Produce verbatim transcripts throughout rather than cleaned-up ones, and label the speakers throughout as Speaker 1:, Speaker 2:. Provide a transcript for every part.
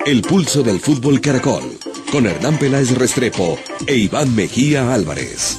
Speaker 1: El pulso del fútbol Caracol, con Hernán Peláez Restrepo e Iván Mejía Álvarez.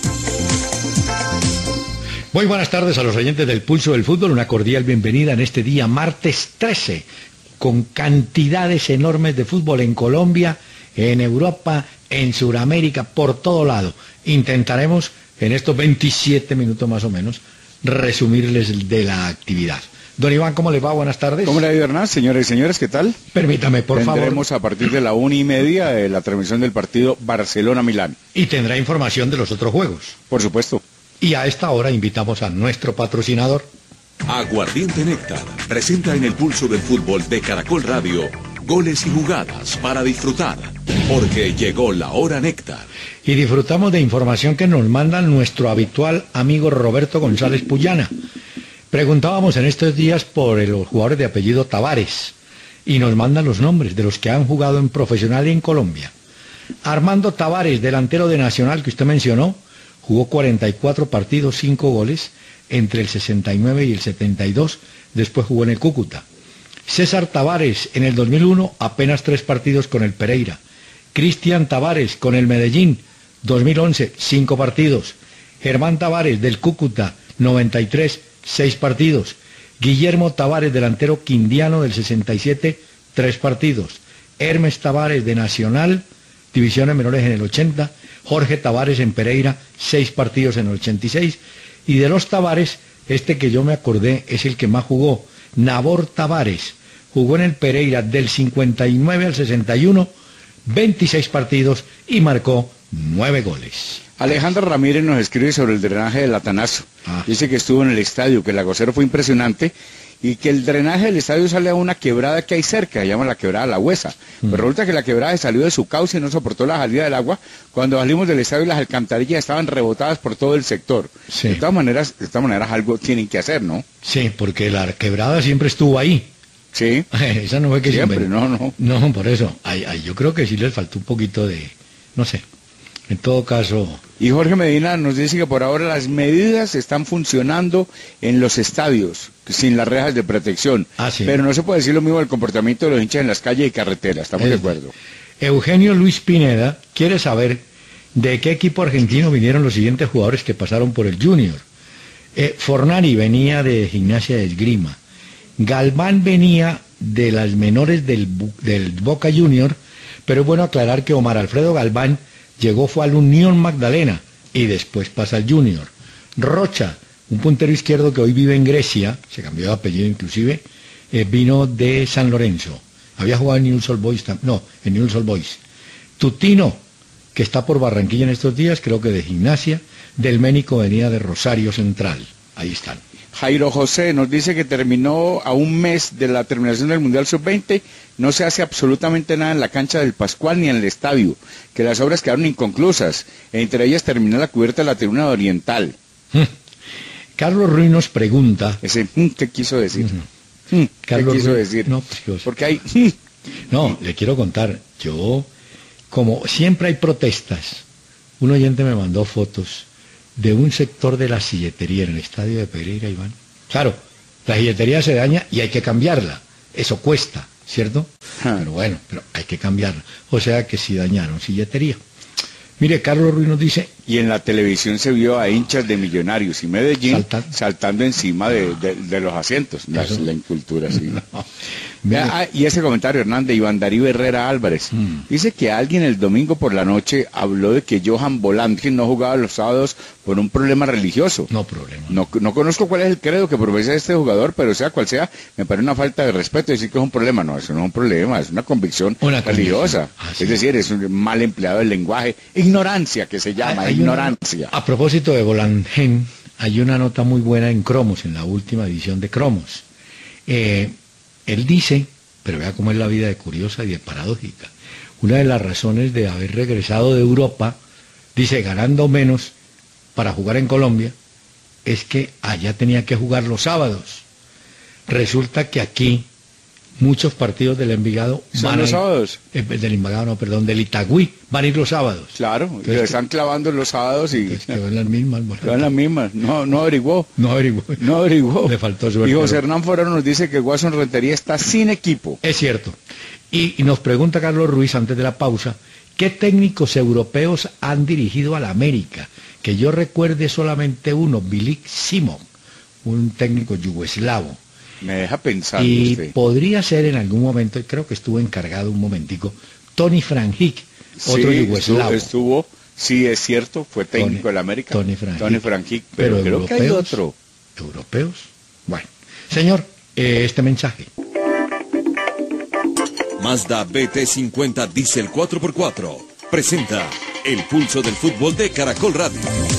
Speaker 2: Muy buenas tardes a los oyentes del Pulso del Fútbol, una cordial bienvenida en este día martes trece, con cantidades enormes de fútbol en Colombia, en Europa, en Sudamérica, por todo lado. Intentaremos en estos veintisiete minutos más o menos resumirles de la actividad. Don Iván, ¿cómo les va? Buenas tardes.
Speaker 3: ¿Cómo le ha ido, Hernán? Señores y señores, ¿qué tal?
Speaker 2: Permítame, por favor.
Speaker 3: Tendremos a partir de la una y media de la transmisión del partido Barcelona-Milán.
Speaker 2: Y tendrá información de los otros juegos.
Speaker 3: Por supuesto.
Speaker 2: Y a esta hora invitamos a nuestro patrocinador.
Speaker 1: Aguardiente Néctar presenta en el Pulso del Fútbol de Caracol Radio goles y jugadas para disfrutar, porque llegó la hora Néctar.
Speaker 2: Y disfrutamos de información que nos manda nuestro habitual amigo Roberto González Puyana. Preguntábamos en estos días por los jugadores de apellido Tavares y nos mandan los nombres de los que han jugado en profesional en Colombia. Armando Tavares, delantero de Nacional que usted mencionó, jugó cuarenta y cuatro partidos, cinco goles, entre el sesenta y nueve y el setenta y dos, después jugó en el Cúcuta. César Tavares, en el dos mil uno, apenas tres partidos con el Pereira. Cristian Tavares, con el Medellín, dos mil once, cinco partidos. Germán Tavares, del Cúcuta, noventa y tres, seis partidos. Guillermo Tavares, delantero quindiano del sesenta y siete, tres partidos. Hermes Tavares, de Nacional, divisiones menores en el ochenta. Jorge Tavares en Pereira, seis partidos en el ochenta y seis. Y de los Tavares, este que yo me acordé es el que más jugó, Nabor Tavares. Jugó en el Pereira del cincuenta y nueve al sesenta y uno, veintiséis partidos y marcó nueve goles.
Speaker 3: Alejandra Ramírez nos escribe sobre el drenaje del Atanazo.
Speaker 2: Ah.
Speaker 3: Dice que estuvo en el estadio, que el aguacero fue impresionante y que el drenaje del estadio sale a una quebrada que hay cerca, se llama la quebrada La Huesa. Mm. Pero resulta que la quebrada salió de su cauce y no soportó la salida del agua. Cuando salimos del estadio las alcantarillas estaban rebotadas por todo el sector.
Speaker 2: Sí.
Speaker 3: De todas maneras, de todas maneras algo tienen que hacer, ¿no?
Speaker 2: Sí, porque la quebrada siempre estuvo ahí.
Speaker 3: Sí.
Speaker 2: Esa no fue que
Speaker 3: siempre,
Speaker 2: siempre.
Speaker 3: no, no.
Speaker 2: No, por eso. Ay, ay, yo creo que sí les faltó un poquito de, no sé. En todo caso...
Speaker 3: Y Jorge Medina nos dice que por ahora las medidas están funcionando en los estadios, sin las rejas de protección.
Speaker 2: Ah, sí.
Speaker 3: Pero no se puede decir lo mismo del comportamiento de los hinchas en las calles y carreteras, estamos
Speaker 2: Es...
Speaker 3: de acuerdo.
Speaker 2: Eugenio Luis Pineda quiere saber de qué equipo argentino vinieron los siguientes jugadores que pasaron por el Junior. Eh, Fornari venía de Gimnasia de Esgrima. Galván venía de las menores del, del Boca Junior, pero es bueno aclarar que Omar Alfredo Galván llegó fue al Unión Magdalena y después pasa al Junior. Rocha, un puntero izquierdo que hoy vive en Grecia, se cambió de apellido inclusive, eh, vino de San Lorenzo. Había jugado en Newell's Old Boys, no, en Newell's Old Boys. Tutino, que está por Barranquilla en estos días, creo que de Gimnasia. Del Ménico venía de Rosario Central. Ahí están.
Speaker 3: Jairo José nos dice que terminó a un mes de la terminación del Mundial sub veinte, no se hace absolutamente nada en la cancha del Pascual ni en el estadio, que las obras quedaron inconclusas, entre ellas terminó la cubierta de la tribuna oriental.
Speaker 2: Hmm. Carlos Ruiz nos pregunta...
Speaker 3: Ese, ¿qué quiso decir?
Speaker 2: Uh-huh.
Speaker 3: Hmm, ¿Qué
Speaker 2: Carlos
Speaker 3: quiso
Speaker 2: Ruiz,
Speaker 3: decir?
Speaker 2: No, pues,
Speaker 3: porque hay...
Speaker 2: No, le quiero contar, yo, como siempre hay protestas, un oyente me mandó fotos de un sector de la silletería en el estadio de Pereira, Iván. Claro, la silletería se daña y hay que cambiarla. Eso cuesta, ¿cierto? Ah. Pero bueno, pero hay que cambiarla. O sea que si dañaron silletería. Mire, Carlos Ruiz nos dice...
Speaker 3: Y en la televisión se vio a hinchas de Millonarios y Medellín
Speaker 2: Saltan.
Speaker 3: saltando encima de, de, de los asientos. La, la incultura, sí.
Speaker 2: No.
Speaker 3: Ah, y ese comentario, Hernán, de Iván Darío Herrera Álvarez. Mm. Dice que alguien el domingo por la noche habló de que Johan Volante no jugaba los sábados por un problema religioso.
Speaker 2: No problema.
Speaker 3: No, no conozco cuál es el credo que profesa este jugador, pero sea cual sea, me parece una falta de respeto decir que es un problema. No, eso no es un problema, es una convicción una religiosa. Ah, sí. Es decir, es un mal empleado del lenguaje. Ignorancia que se llama, hay, hay ignorancia.
Speaker 2: Una, a propósito de Volante, hay una nota muy buena en Cromos, en la última edición de Cromos. Eh... Él dice, pero vea cómo es la vida de curiosa y de paradójica, una de las razones de haber regresado de Europa, dice, ganando menos para jugar en Colombia, es que allá tenía que jugar los sábados. Resulta que aquí muchos partidos del Envigado
Speaker 3: ¿Son
Speaker 2: van
Speaker 3: los
Speaker 2: a ir,
Speaker 3: sábados?
Speaker 2: Eh, del Envigado no, perdón, del Itagüí, van a ir los sábados.
Speaker 3: Claro, entonces, le están clavando los sábados y...
Speaker 2: Quedó en las mismas.
Speaker 3: Quedó en las mismas, no, no averiguó.
Speaker 2: No averiguó.
Speaker 3: No averiguó.
Speaker 2: Le faltó suerte.
Speaker 3: Y José Hernán Forero nos dice que Watson Rentería está sin equipo.
Speaker 2: Es cierto. Y, y nos pregunta Carlos Ruiz antes de la pausa, ¿qué técnicos europeos han dirigido a la América? Que yo recuerde solamente uno, Milik Simon, un técnico yugoslavo.
Speaker 3: Me deja pensando
Speaker 2: Y
Speaker 3: usted.
Speaker 2: podría ser en algún momento, y creo que estuvo encargado un momentico, Tony Franjic, otro
Speaker 3: Sí,
Speaker 2: yugoslavo.
Speaker 3: Estuvo, estuvo, sí es cierto, fue técnico
Speaker 2: Tony-
Speaker 3: de la América.
Speaker 2: Tony Franjic.
Speaker 3: Tony Franjic, pero,
Speaker 2: Pero
Speaker 3: creo que hay
Speaker 2: europeos.
Speaker 3: otro.
Speaker 2: ¿Europeos? Bueno, señor, eh, este mensaje.
Speaker 1: Mazda B T cincuenta Diesel cuatro por cuatro presenta el pulso del fútbol de Caracol Radio.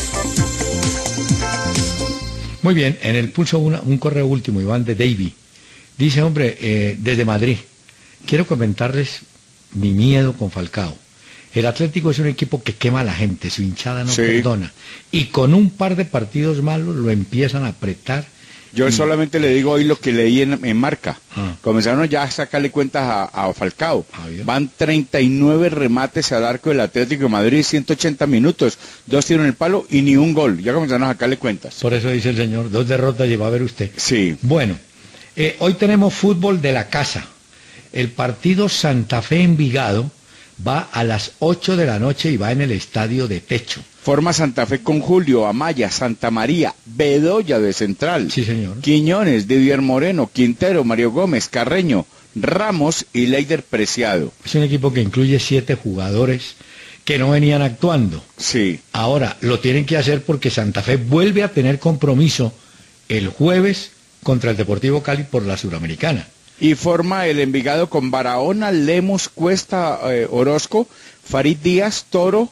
Speaker 2: Muy bien, en el pulso una- un correo último, Iván de Davy. Dice, hombre, eh, desde Madrid, quiero comentarles mi miedo con Falcao. El Atlético es un equipo que quema a la gente, su hinchada no
Speaker 3: Sí.
Speaker 2: perdona. Y con un par de partidos malos lo empiezan a apretar.
Speaker 3: Yo solamente le digo hoy lo que leí en, en Marca.
Speaker 2: Ah.
Speaker 3: Comenzaron ya a sacarle cuentas a, a Falcao.
Speaker 2: Ah, bien.
Speaker 3: Van treinta y nueve remates al arco del Atlético de Madrid, ciento ochenta minutos, dos tiros en el palo y ni un gol. Ya comenzaron a sacarle cuentas.
Speaker 2: Por eso dice el señor, dos derrotas lleva a ver usted.
Speaker 3: Sí.
Speaker 2: Bueno, eh, hoy tenemos fútbol de la casa. El partido Santa Fe Envigado va a las ocho de la noche y va en el estadio de techo.
Speaker 3: Forma Santa Fe con Julio, Amaya, Santa María, Bedoya de central.
Speaker 2: Sí, señor.
Speaker 3: Quiñones, Didier Moreno, Quintero, Mario Gómez, Carreño, Ramos y Leider Preciado.
Speaker 2: Es un equipo que incluye siete jugadores que no venían actuando.
Speaker 3: Sí.
Speaker 2: Ahora, lo tienen que hacer porque Santa Fe vuelve a tener compromiso el jueves contra el Deportivo Cali por la Suramericana.
Speaker 3: Y forma el Envigado con Barahona, Lemos, Cuesta, eh, Orozco, Farid Díaz, Toro,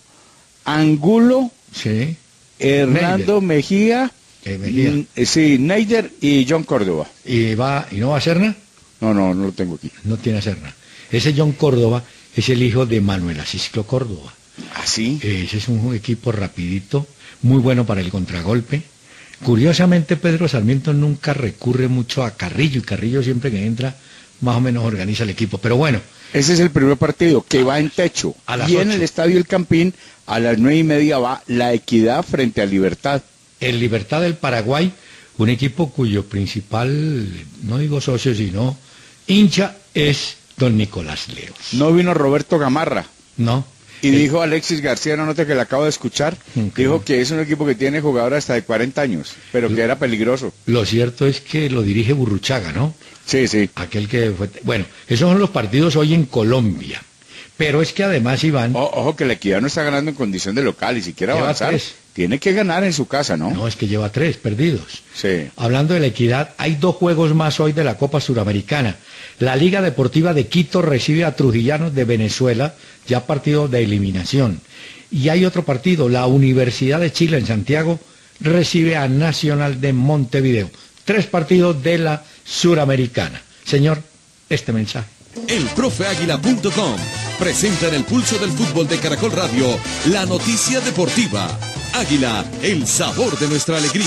Speaker 3: Angulo,
Speaker 2: Sí.
Speaker 3: Hernando Mejía,
Speaker 2: Eh, Mejía.
Speaker 3: mm, eh, sí, Neider y John Córdoba.
Speaker 2: ¿Y va y no va a Serna?
Speaker 3: No, no, no lo tengo aquí.
Speaker 2: No tiene a Serna. Ese John Córdoba es el hijo de Manuel Asisclo Córdoba.
Speaker 3: ¿Ah, sí?
Speaker 2: Ese es un equipo rapidito, muy bueno para el contragolpe. Curiosamente, Pedro Sarmiento nunca recurre mucho a Carrillo, y Carrillo siempre que entra, más o menos organiza el equipo. Pero bueno,
Speaker 3: Ese es el primer partido que va en techo.
Speaker 2: A las
Speaker 3: y en
Speaker 2: ocho.
Speaker 3: el Estadio El Campín, a las nueve y media va La Equidad frente a Libertad.
Speaker 2: el Libertad del Paraguay, un equipo cuyo principal, no digo socio, sino hincha, es don Nicolás Leos.
Speaker 3: No vino Roberto Gamarra.
Speaker 2: ¿No?
Speaker 3: Y
Speaker 2: El-
Speaker 3: dijo Alexis García, una nota que le acabo de escuchar,
Speaker 2: Ok.
Speaker 3: dijo que es un equipo que tiene jugadores hasta de cuarenta años, pero que era peligroso.
Speaker 2: Lo cierto es que lo dirige Burruchaga, ¿no?
Speaker 3: Sí, sí.
Speaker 2: Aquel que fue... Bueno, esos son los partidos hoy en Colombia. Pero es que además, Iván...
Speaker 3: O- ojo que la Equidad no está ganando en condición de local y si quiere
Speaker 2: Lleva
Speaker 3: avanzar,
Speaker 2: tres.
Speaker 3: tiene que ganar en su casa, ¿no?
Speaker 2: No, es que lleva tres perdidos.
Speaker 3: Sí.
Speaker 2: Hablando de la equidad, hay dos juegos más hoy de la Copa Suramericana. La Liga Deportiva de Quito recibe a Trujillanos de Venezuela, ya partido de eliminación. Y hay otro partido, la Universidad de Chile en Santiago recibe a Nacional de Montevideo. Tres partidos de la Suramericana. Señor, este mensaje.
Speaker 1: El profe águila punto com presenta en el pulso del fútbol de Caracol Radio la noticia deportiva. Águila, el sabor de nuestra alegría.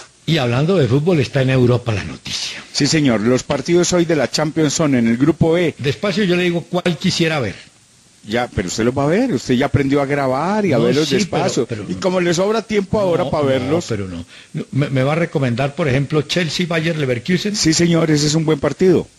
Speaker 2: Y hablando de fútbol, está en Europa la noticia.
Speaker 3: Sí, señor. Los partidos hoy de la Champions son en el grupo E.
Speaker 2: Despacio yo le digo cuál quisiera ver.
Speaker 3: Ya, pero usted los va a ver. Usted ya aprendió a grabar y a
Speaker 2: No,
Speaker 3: verlos
Speaker 2: sí,
Speaker 3: despacio.
Speaker 2: pero- pero
Speaker 3: y
Speaker 2: no.
Speaker 3: como le sobra tiempo ahora
Speaker 2: No,
Speaker 3: para
Speaker 2: no,
Speaker 3: verlos.
Speaker 2: pero no. No, Me, me va a recomendar, por ejemplo, Chelsea-Bayer Leverkusen.
Speaker 3: Sí, señor, ese es un buen partido.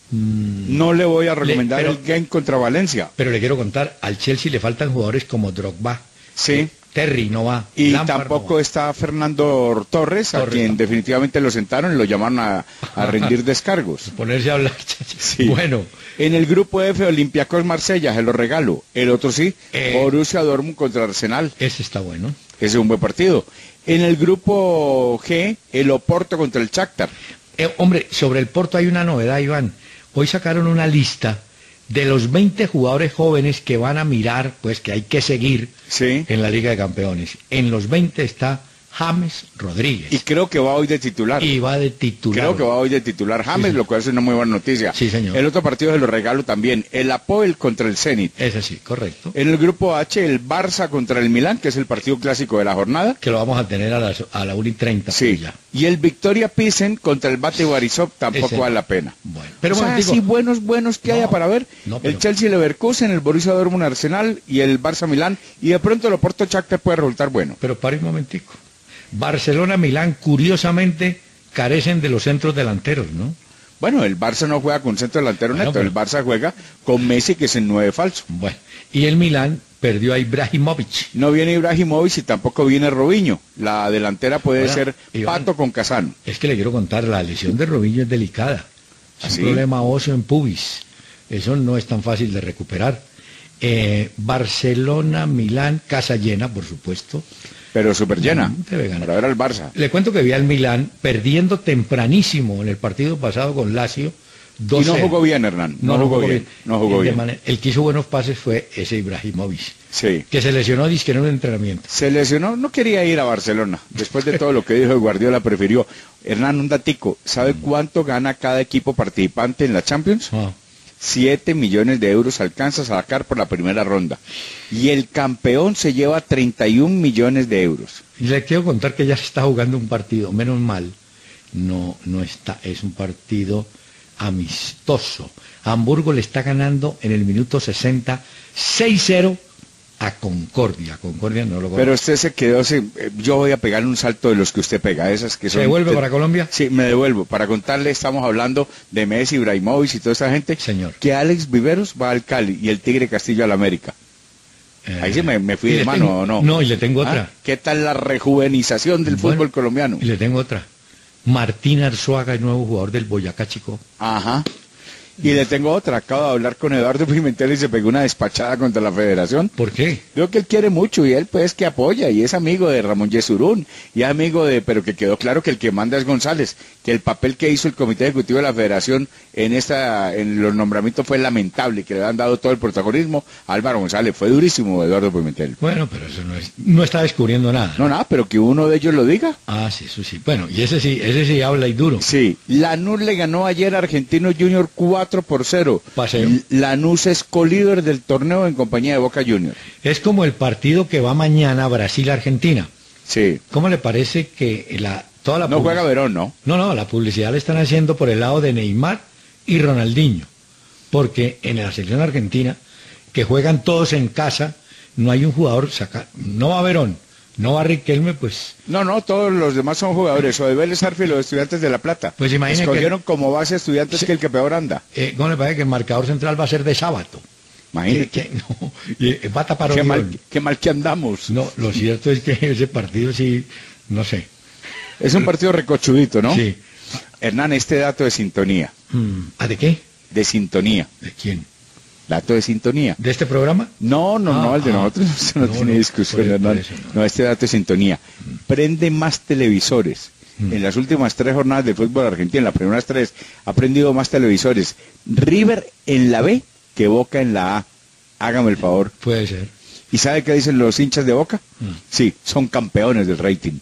Speaker 3: No le voy a recomendar
Speaker 2: pero-
Speaker 3: el game contra Valencia.
Speaker 2: Pero le quiero contar, al Chelsea le faltan jugadores como Drogba.
Speaker 3: Sí.
Speaker 2: Eh, Terry no va.
Speaker 3: Y
Speaker 2: Lampard
Speaker 3: tampoco
Speaker 2: no va.
Speaker 3: está Fernando Torres, a
Speaker 2: Torres
Speaker 3: quien
Speaker 2: tampoco.
Speaker 3: definitivamente lo sentaron y lo llamaron a, a rendir descargos.
Speaker 2: Ponerse a hablar.
Speaker 3: Sí.
Speaker 2: Bueno,
Speaker 3: En el grupo F, Olympiacos Marsella, se lo regalo. El otro sí,
Speaker 2: Eh.
Speaker 3: Borussia Dortmund contra Arsenal.
Speaker 2: ese está bueno.
Speaker 3: Ese es un buen partido. En el grupo G, el Oporto contra el Shakhtar.
Speaker 2: Eh, hombre, sobre el Porto hay una novedad, Iván. Hoy sacaron una lista de los veinte jugadores jóvenes que van a mirar, pues que hay que seguir
Speaker 3: Sí.
Speaker 2: en la Liga de Campeones. En los veinte está James Rodríguez.
Speaker 3: Y creo que va hoy de titular.
Speaker 2: Y va de titular.
Speaker 3: Creo que va hoy de titular James,
Speaker 2: Sí,
Speaker 3: lo cual es una muy buena noticia.
Speaker 2: Sí, señor.
Speaker 3: El otro partido se lo regalo también. El Apoel contra el Zenit.
Speaker 2: Ese sí, correcto.
Speaker 3: En el grupo H, el Barça contra el Milán, que es el partido clásico de la jornada.
Speaker 2: Que lo vamos a tener a las a la una y treinta.
Speaker 3: Sí.
Speaker 2: pues ya.
Speaker 3: Y el Victoria Pilsen contra el Bate Borisov tampoco
Speaker 2: Ese-
Speaker 3: vale la pena.
Speaker 2: Bueno,
Speaker 3: Pero
Speaker 2: pero
Speaker 3: o sea,
Speaker 2: momentico.
Speaker 3: así buenos, buenos que
Speaker 2: No,
Speaker 3: haya para ver.
Speaker 2: no, pero-
Speaker 3: El Chelsea Leverkusen, el Borussia Dortmund Arsenal y el Barça Milán. Y de pronto el Oporto Shakhtar puede resultar bueno.
Speaker 2: Pero pare un momentico. Barcelona, Milán, curiosamente, carecen de los centros delanteros, ¿no?
Speaker 3: Bueno, el Barça no juega con centro delantero
Speaker 2: Bueno,
Speaker 3: neto,
Speaker 2: pero-
Speaker 3: el Barça juega con Messi, que es el nueve falso.
Speaker 2: Bueno, y el Milán perdió a Ibrahimovic.
Speaker 3: No viene Ibrahimovic y tampoco viene Robinho. La delantera puede
Speaker 2: Bueno,
Speaker 3: ser
Speaker 2: Iván,
Speaker 3: Pato con Casano.
Speaker 2: Es que le quiero contar, la lesión de Robinho es delicada. Es
Speaker 3: ¿Ah,
Speaker 2: un
Speaker 3: sí?
Speaker 2: problema óseo en pubis. Eso no es tan fácil de recuperar. Eh, Barcelona, Milán, casa llena, por supuesto.
Speaker 3: Pero súper llena.
Speaker 2: Mm, debe ganar.
Speaker 3: Para ver al Barça.
Speaker 2: Le cuento que vi al Milán perdiendo tempranísimo en el partido pasado con Lazio.
Speaker 3: Y
Speaker 2: dos
Speaker 3: no
Speaker 2: cero.
Speaker 3: jugó bien, Hernán. No, jugó bien. No jugó
Speaker 2: Y de
Speaker 3: bien.
Speaker 2: manera- el que hizo buenos pases fue ese Ibrahimovic,
Speaker 3: Sí.
Speaker 2: que se lesionó dizque en un entrenamiento.
Speaker 3: Se lesionó, no quería ir a Barcelona. Después de todo lo que dijo Guardiola, prefirió. Hernán, un datico. ¿Sabe cuánto gana cada equipo participante en la Champions?
Speaker 2: Ah.
Speaker 3: Siete millones de euros alcanza a sacar por la primera ronda. Y el campeón se lleva treinta y un millones de euros.
Speaker 2: Y le quiero contar que ya se está jugando un partido, menos mal, no, no está, es un partido amistoso. Hamburgo le está ganando en el minuto sesenta, seis cero a Concordia. Concordia no lo
Speaker 3: Pero usted se quedó, se- eh, yo voy a pegar un salto de los que usted pega, esas que
Speaker 2: ¿Se
Speaker 3: son...
Speaker 2: devuelve
Speaker 3: te-
Speaker 2: para Colombia?
Speaker 3: Sí, me devuelvo. Para contarle, estamos hablando de Messi, Ibrahimovic y toda esa gente.
Speaker 2: Señor.
Speaker 3: Que Alex Viveros va al Cali y el Tigre Castillo al América.
Speaker 2: Eh,
Speaker 3: Ahí sí me, me fui
Speaker 2: y
Speaker 3: de
Speaker 2: le
Speaker 3: mano,
Speaker 2: tengo-
Speaker 3: ¿o no?
Speaker 2: No, y le tengo
Speaker 3: ¿Ah?
Speaker 2: otra.
Speaker 3: ¿Qué tal la rejuvenización del
Speaker 2: Bueno,
Speaker 3: fútbol colombiano?
Speaker 2: Y le tengo otra. Martín Arzuaga, el nuevo jugador del Boyacá Chico.
Speaker 3: Ajá. Y le tengo otra. Acabo de hablar con Eduardo Pimentel y se pegó una despachada contra la federación.
Speaker 2: ¿Por qué?
Speaker 3: Creo que él quiere mucho y él pues que apoya y es amigo de Ramón Yesurún y es amigo de, pero que quedó claro que el que manda es González, que el papel que hizo el Comité Ejecutivo de la Federación en esta, en los nombramientos fue lamentable, que le han dado todo el protagonismo a Álvaro González, fue durísimo Eduardo Pimentel.
Speaker 2: Bueno, pero eso no es, no está descubriendo nada.
Speaker 3: No, nada, pero que uno de ellos lo diga.
Speaker 2: Ah, sí, eso sí. Bueno, y ese sí, ese sí habla y duro.
Speaker 3: Sí, Lanús le ganó ayer a Argentino Junior cuatro por cero.
Speaker 2: Paseo.
Speaker 3: L- Lanús es colíder del torneo en compañía de Boca Junior.
Speaker 2: Es como el partido que va mañana Brasil-Argentina.
Speaker 3: Sí.
Speaker 2: ¿Cómo le parece que la, toda la
Speaker 3: No
Speaker 2: public-
Speaker 3: juega Verón, ¿no?
Speaker 2: No, no, la publicidad la están haciendo por el lado de Neymar y Ronaldinho. Porque en la selección argentina, que juegan todos en casa, no hay un jugador saca, no va Verón, no va Riquelme, pues
Speaker 3: No, no, todos los demás son jugadores, o de Vélez Arfi y los Estudiantes de La Plata.
Speaker 2: Pues imagine
Speaker 3: Escogieron como base Estudiantes
Speaker 2: Sí.
Speaker 3: que el que peor anda.
Speaker 2: eh, ¿cómo le parece que el marcador central va a ser de Sábato?
Speaker 3: Imagínate.
Speaker 2: Que- que no, y, eh, va a tapar
Speaker 3: Qué
Speaker 2: Orión.
Speaker 3: mal, qué mal que andamos.
Speaker 2: No, lo cierto es que ese partido sí, no sé.
Speaker 3: Es un partido recochudito, ¿no?
Speaker 2: Sí.
Speaker 3: Hernán, este dato de sintonía.
Speaker 2: Mm, ¿Ah, de qué?
Speaker 3: De sintonía.
Speaker 2: ¿De quién?
Speaker 3: Dato de sintonía.
Speaker 2: ¿De este programa?
Speaker 3: No, no,
Speaker 2: Ah,
Speaker 3: no, el de
Speaker 2: ah.
Speaker 3: nosotros eso no,
Speaker 2: No,
Speaker 3: tiene
Speaker 2: no,
Speaker 3: discusión,
Speaker 2: por- por
Speaker 3: Hernán.
Speaker 2: eso no.
Speaker 3: No, este dato de sintonía. Prende más televisores.
Speaker 2: Mm.
Speaker 3: En las últimas tres jornadas de fútbol argentino, en las primeras tres, ha prendido más televisores. River en la B que Boca en la A. Hágame el favor.
Speaker 2: Puede ser.
Speaker 3: ¿Y sabe qué dicen los hinchas de Boca?
Speaker 2: Mm.
Speaker 3: Sí, son campeones del rating.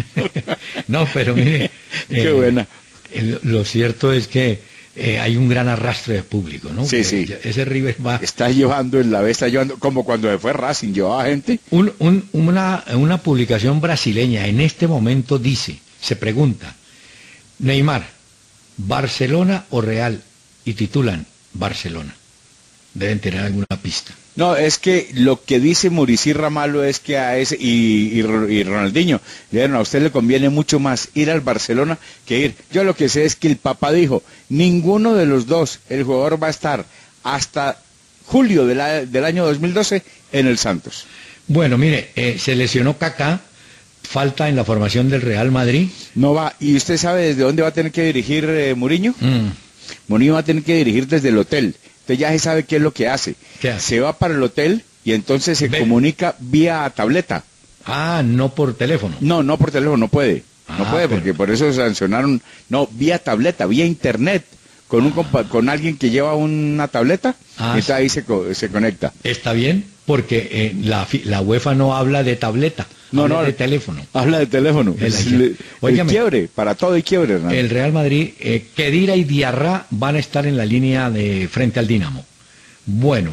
Speaker 2: No, pero mire.
Speaker 3: Qué buena.
Speaker 2: el- lo cierto es que eh, hay un gran arrastre de público, ¿no?
Speaker 3: Sí,
Speaker 2: Que
Speaker 3: sí.
Speaker 2: ya- Ese River va.
Speaker 3: Está llevando en la B, está llevando, como cuando se fue Racing, llevaba gente.
Speaker 2: Un- un- una, una publicación brasileña en este momento dice, se pregunta, Neymar, ¿Barcelona o Real? Y titulan Barcelona. Deben tener alguna pista.
Speaker 3: No, es que lo que dice Muricy Ramalo es que a ese, y, y, Ro- y Ronaldinho, le dijeron, a usted le conviene mucho más ir al Barcelona que ir. Yo lo que sé es que el papá dijo, ninguno de los dos, el jugador va a estar hasta julio de la- del año dos mil doce en el Santos.
Speaker 2: Bueno, mire, eh, se lesionó Kaká, falta en la formación del Real Madrid.
Speaker 3: No va, ¿y usted sabe desde dónde va a tener que dirigir eh, Mourinho?
Speaker 2: Mm,
Speaker 3: Mourinho va a tener que dirigir desde el hotel. Entonces ya se sabe qué es lo que hace.
Speaker 2: ¿Qué hace?
Speaker 3: Se va para el hotel y entonces se
Speaker 2: Ve.
Speaker 3: comunica vía tableta.
Speaker 2: Ah, no por teléfono.
Speaker 3: No, no por teléfono, no puede. No
Speaker 2: Ah,
Speaker 3: puede,
Speaker 2: pero-
Speaker 3: porque por eso sancionaron, no, vía tableta, vía internet, con un compa- con alguien que lleva una tableta,
Speaker 2: Ah,
Speaker 3: y entonces
Speaker 2: sí.
Speaker 3: ahí se, co- se conecta.
Speaker 2: Está bien, porque eh, la, fi- la UEFA no habla de tableta,
Speaker 3: No,
Speaker 2: habla
Speaker 3: no,
Speaker 2: de teléfono.
Speaker 3: Habla de teléfono.
Speaker 2: El-
Speaker 3: Es el,
Speaker 2: Óigame.
Speaker 3: el quiebre, para todo y quiebre, Hernán.
Speaker 2: El Real Madrid, eh, Khedira y Diarra van a estar en la línea de frente al Dinamo. Bueno,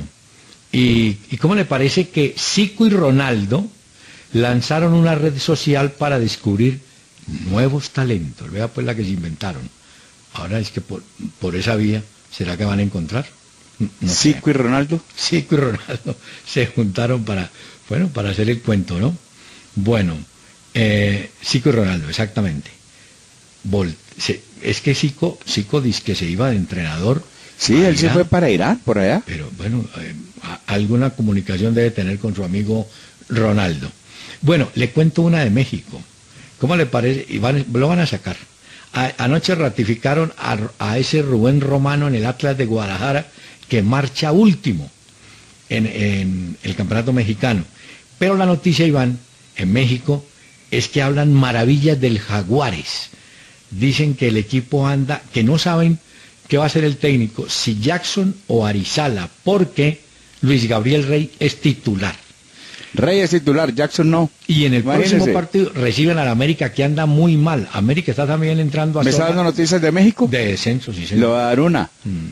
Speaker 2: y, ¿y cómo le parece que Zico y Ronaldo lanzaron una red social para descubrir nuevos talentos? Vea pues la que se inventaron. Ahora es que por, por esa vía, ¿será que van a encontrar? No sé.
Speaker 3: Zico y Ronaldo.
Speaker 2: Zico y Ronaldo se juntaron para, bueno, para hacer el cuento, ¿no? Bueno, eh, Zico y Ronaldo, exactamente. Vol- se, es que Zico, Zico dice que se iba de entrenador.
Speaker 3: Sí, él se fue para Irán, por allá.
Speaker 2: Pero bueno, eh, alguna comunicación debe tener con su amigo Ronaldo. Bueno, le cuento una de México. ¿Cómo le parece? Y van, lo van a sacar. A, anoche ratificaron a, a ese Rubén Romano en el Atlas de Guadalajara, que marcha último en, en el campeonato mexicano. Pero la noticia, Iván, en México, es que hablan maravillas del Jaguares. Dicen que el equipo anda, que no saben qué va a ser el técnico, si Jackson o Arizala, porque Luis Gabriel Rey es titular.
Speaker 3: Rey es titular, Jackson no.
Speaker 2: Y en el
Speaker 3: Imagínese.
Speaker 2: próximo partido reciben al América, que anda muy mal. América está también entrando a
Speaker 3: ¿Me está
Speaker 2: zona
Speaker 3: dando noticias de México?
Speaker 2: de descenso, sí,
Speaker 3: Le
Speaker 2: señor.
Speaker 3: voy a dar una.
Speaker 2: Mm.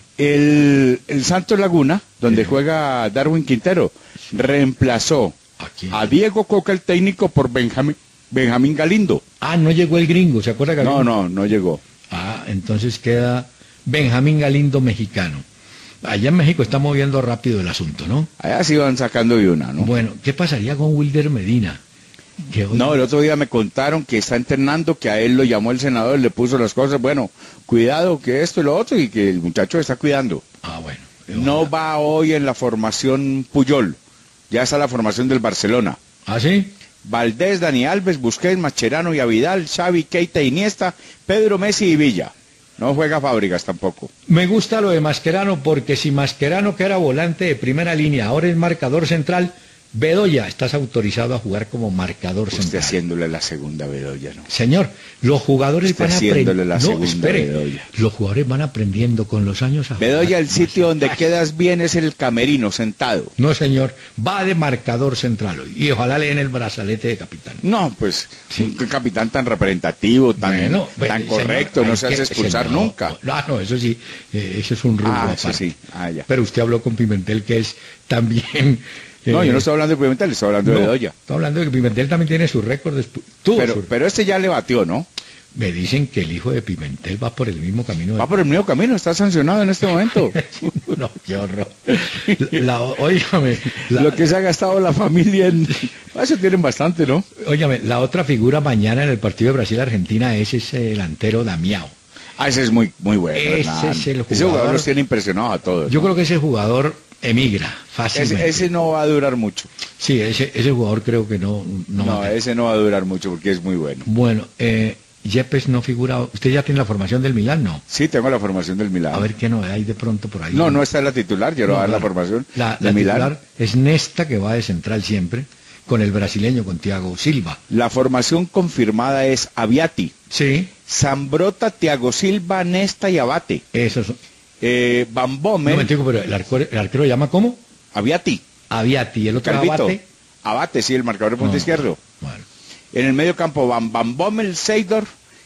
Speaker 3: El, el Santos Laguna, donde
Speaker 2: Sí.
Speaker 3: juega Darwin Quintero, reemplazó
Speaker 2: ¿A quién?
Speaker 3: a Diego Coca, el técnico, por Benjamín, Benjamín Galindo.
Speaker 2: Ah, no llegó el gringo, ¿se acuerda?
Speaker 3: No,
Speaker 2: Galindo?
Speaker 3: no, no llegó.
Speaker 2: Ah, entonces queda Benjamín Galindo mexicano. Allá en México está moviendo rápido el asunto, ¿no?
Speaker 3: Allá sí van sacando de una, ¿no?
Speaker 2: Bueno, ¿qué pasaría con Wilder Medina? Que hoy-
Speaker 3: No, el otro día me contaron que está entrenando, que a él lo llamó el senador, le puso las cosas, bueno, cuidado, que esto y lo otro, y que el muchacho está cuidando.
Speaker 2: Ah, bueno.
Speaker 3: No va hoy en la formación Puyol, ya está la formación del Barcelona.
Speaker 2: ¿Ah, sí?
Speaker 3: Valdés, Dani Alves, Busquets, Mascherano y Avidal, Xavi, Keita, Iniesta, Pedro, Messi y Villa. No juega Fábricas tampoco.
Speaker 2: Me gusta lo de Mascherano, porque si Mascherano, que era volante de primera línea, ahora es marcador central, Bedoya, estás autorizado a jugar como marcador
Speaker 3: Usted
Speaker 2: central.
Speaker 3: haciéndole la segunda Bedoya, ¿no?
Speaker 2: Señor, los jugadores
Speaker 3: Usted
Speaker 2: van
Speaker 3: haciéndole
Speaker 2: aprendiendo.
Speaker 3: la
Speaker 2: No,
Speaker 3: segunda
Speaker 2: espere.
Speaker 3: Bedoya.
Speaker 2: Los jugadores van aprendiendo con los años a jugar.
Speaker 3: Bedoya, el sitio donde quedas bien es el camerino, sentado.
Speaker 2: No, señor, va de marcador central hoy. Y ojalá le den el brazalete de capitán.
Speaker 3: No, pues,
Speaker 2: Sí.
Speaker 3: un capitán tan representativo, tan,
Speaker 2: Bueno,
Speaker 3: tan
Speaker 2: señor,
Speaker 3: correcto, no
Speaker 2: hay
Speaker 3: se hace
Speaker 2: que-
Speaker 3: expulsar
Speaker 2: señor,
Speaker 3: nunca.
Speaker 2: No, no, eso sí, eh, eso es un rubro
Speaker 3: Ah,
Speaker 2: aparte.
Speaker 3: sí, sí. Ah, ya.
Speaker 2: Pero usted habló con Pimentel, que es también...
Speaker 3: No,
Speaker 2: eh,
Speaker 3: yo no estoy hablando de Pimentel, estoy hablando de
Speaker 2: no,
Speaker 3: Bedoya.
Speaker 2: estoy hablando de que Pimentel también tiene su récord. de expu- Tuvo
Speaker 3: Pero,
Speaker 2: su-
Speaker 3: pero este ya le batió, ¿no?
Speaker 2: Me dicen que el hijo de Pimentel va por el mismo camino. de-
Speaker 3: Va por el mismo camino, está sancionado en este momento.
Speaker 2: No, qué horror. La, la- óigame, la-
Speaker 3: Lo que se ha gastado la familia en... Eso tienen bastante, ¿no?
Speaker 2: óigame, la otra figura mañana en el partido de Brasil-Argentina es ese delantero Damiao.
Speaker 3: Ah, ese es muy, muy bueno.
Speaker 2: Ese
Speaker 3: Hernán.
Speaker 2: es el
Speaker 3: Ese
Speaker 2: jugador-
Speaker 3: jugador los tiene impresionados a todos.
Speaker 2: Yo
Speaker 3: ¿no?
Speaker 2: creo que ese jugador emigra fácilmente.
Speaker 3: ese, ese no va a durar mucho.
Speaker 2: Sí, ese, ese jugador creo que no... No,
Speaker 3: No,
Speaker 2: va a-
Speaker 3: ese no va a durar mucho porque es muy bueno.
Speaker 2: Bueno, eh, Yepes no figura... ¿Usted ya tiene la formación del Milán? No.
Speaker 3: Sí, tengo la formación del Milán.
Speaker 2: A ver qué no hay de pronto por ahí.
Speaker 3: No, no está en la titular, yo no, voy a dar la
Speaker 2: claro.
Speaker 3: formación
Speaker 2: La,
Speaker 3: de
Speaker 2: la
Speaker 3: Milán.
Speaker 2: titular es Nesta, que va de central siempre, con el brasileño, con Thiago Silva.
Speaker 3: La formación confirmada es Aviati,
Speaker 2: Sí,
Speaker 3: Zambrota, Thiago Silva, Nesta y Abate.
Speaker 2: eso es...
Speaker 3: Eh, Van
Speaker 2: No
Speaker 3: Bommel,
Speaker 2: me entiendo, pero el arquero, el arquero llama ¿cómo?
Speaker 3: Aviati,
Speaker 2: Aviati, y el otro
Speaker 3: Calvito.
Speaker 2: Abate.
Speaker 3: Abate, sí, el marcador de punta
Speaker 2: No,
Speaker 3: izquierdo.
Speaker 2: Bueno.
Speaker 3: En el medio campo Van, Van Bommel, Seydor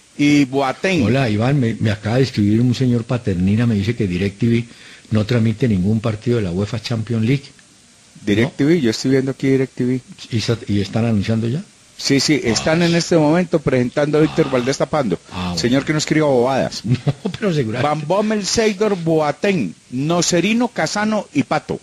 Speaker 3: y Boateng.
Speaker 2: Hola, Iván, me, me acaba de escribir un señor Paternina, me dice que DirecTV no transmite ningún partido de la UEFA Champions League.
Speaker 3: DirecTV, yo estoy viendo aquí DirecTV.
Speaker 2: ¿Y, sa- y están anunciando ya?
Speaker 3: Sí, sí, están en este momento presentando a Víctor Valdés tapando.
Speaker 2: Ah, bueno.
Speaker 3: Señor que no escriba bobadas.
Speaker 2: No, pero seguramente.
Speaker 3: Van Bommel, Seydor, Boateng, Nocerino, Casano y Pato.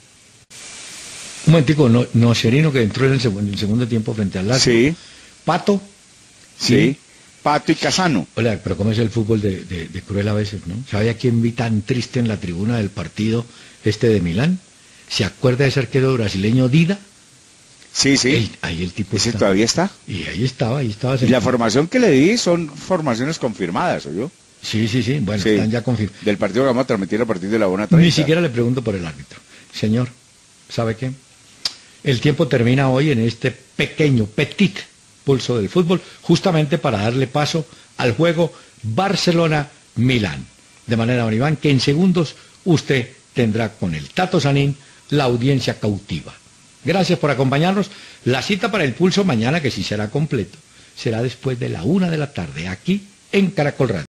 Speaker 2: Un momentico, no, Nocerino, que entró en el, segundo, en el segundo tiempo frente al Lazio.
Speaker 3: Sí,
Speaker 2: Pato.
Speaker 3: sí, Pato y Casano.
Speaker 2: Hola, pero cómo es el fútbol de, de- de cruel a veces, ¿no? ¿Sabe a quién vi tan triste en la tribuna del partido este de Milán? ¿Se acuerda de ese arquero brasileño Dida?
Speaker 3: Sí, sí.
Speaker 2: El- ahí el tipo
Speaker 3: ¿Ese
Speaker 2: está.
Speaker 3: todavía está?
Speaker 2: Y ahí estaba, ahí estaba.
Speaker 3: Y la formación que le di son formaciones confirmadas, ¿oyó?
Speaker 2: Sí, sí, sí, bueno,
Speaker 3: Sí.
Speaker 2: están ya confirmados.
Speaker 3: Del partido que vamos a transmitir a partir de la una treinta.
Speaker 2: Ni siquiera le pregunto por el árbitro. Señor, ¿sabe qué? El tiempo termina hoy en este pequeño, petit pulso del fútbol, justamente para darle paso al juego Barcelona-Milán. De manera, don Iván, que en segundos usted tendrá con el Tato Sanín la audiencia cautiva. Gracias por acompañarnos. La cita para el pulso mañana, que sí será completo, será después de la una de la tarde, aquí en Caracol Radio.